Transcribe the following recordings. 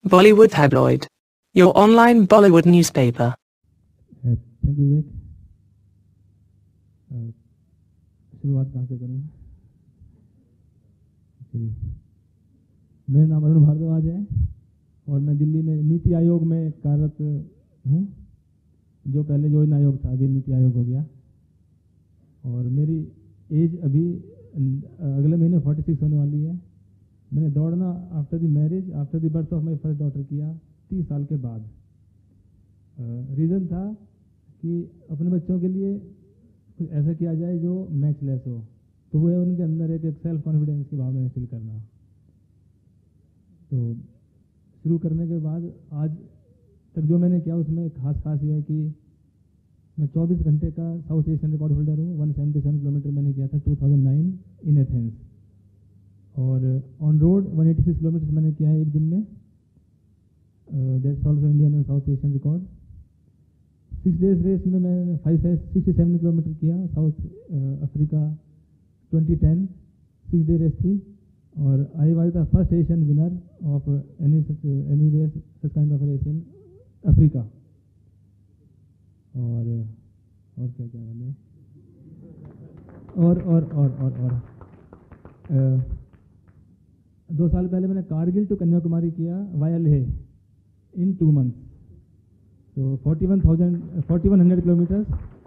Bollywood Tabloid, your online Bollywood newspaper. Thank you Vivek. शुरुआत कहाँ से करूँ? चलिए, मेरा नाम अरुण भारद्वाज है और मैं दिल्ली में नीति आयोग में कार्यरत हूँ। जो पहले योजना आयोग था अभी नीति आयोग हो गया और मेरी एज अभी अगले महीने 46 होने वाली है। मैंने दौड़ना after the marriage, after the birth of my first daughter किया 30 साल के बाद। रीज़न था कि अपने बच्चों के लिए कुछ ऐसा किया जाए जो मैचलेस हो, तो वो है उनके अंदर एक सेल्फ कॉन्फिडेंस की भावना इंस्टिल करना। तो शुरू करने के बाद आज तक जो मैंने किया उसमें खास ये है कि मैं 24 घंटे का साउथ एशियन रिकॉर्ड होल्डर हूँ। 177 किलोमीटर मैंने किया था 2009 इन एथेंस और ऑन रोड 186 किलोमीटर मैंने किया है एक दिन में। That's also Indian and South Asian record. 6 days race में मैं 567 किलोमीटर किया साउथ अफ्रीका 2010 6 डे रेस थी और I was the first Asian winner of any race such kind of race in Africa. और क्या मैंने और 2 साल पहले मैंने कारगिल टू कन्याकुमारी किया वाया लेह इन 2 मंथ्स, तो 4100 किलोमीटर।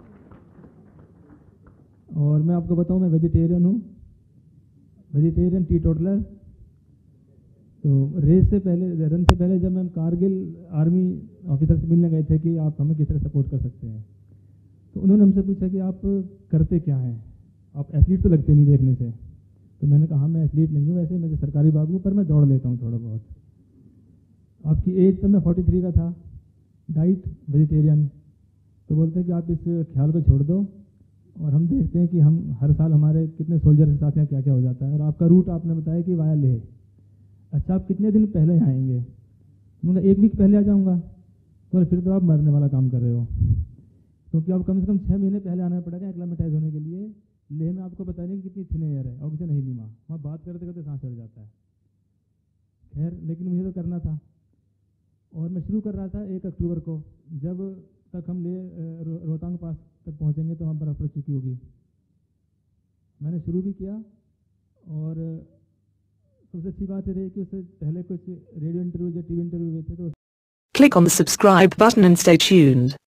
और मैं आपको बताऊं मैं वेजिटेरियन हूँ, वेजिटेरियन टी टोटलर। तो रन से पहले जब हम कारगिल आर्मी ऑफिसर से मिलने गए थे कि आप हमें किस तरह सपोर्ट कर सकते हैं, तो उन्होंने हमसे पूछा कि आप करते क्या हैं, आप एथलीट तो लगते नहीं देखने से। तो मैंने कहा मैं एथलीट नहीं हूँ, वैसे मैं सरकारी बाबू हूँ, पर मैं दौड़ लेता हूँ थोड़ा बहुत। आपकी एज तो मैं 43 का था, डाइट वेजिटेरियन। तो बोलते हैं कि आप इस ख्याल को छोड़ दो और हम देखते हैं कि हम हर साल हमारे कितने सोल्जर के साथ यहाँ क्या क्या हो जाता है। और आपका रूट आपने बताया कि वाया लेह। अच्छा, आप कितने दिन पहले आएंगे? मतलब 1 वीक पहले आ जाऊँगा। तो फिर तो आप मरने वाला काम कर रहे हो, क्योंकि आप कम से कम 6 महीने पहले आना पड़ेगा एक्लामेटाइज होने के लिए। लेह में आपको पता नहीं कि कितनी थिन एयर है, ऑक्सीजन नहीं नीमा, वहाँ बात करते करते सांस चढ़ जाता है। खैर, लेकिन मुझे तो करना था और मैं शुरू कर रहा था 1 अक्टूबर को। जब तक हम रोहतांग पास तक पहुँचेंगे तो वहाँ बर्फ़ पड़ चुकी होगी। मैंने शुरू भी किया और सबसे अच्छी बात ये रही कि उससे पहले कुछ रेडियो इंटरव्यू या टीवी इंटरव्यू हुए थे। तो Click on the subscribe button and stay tuned.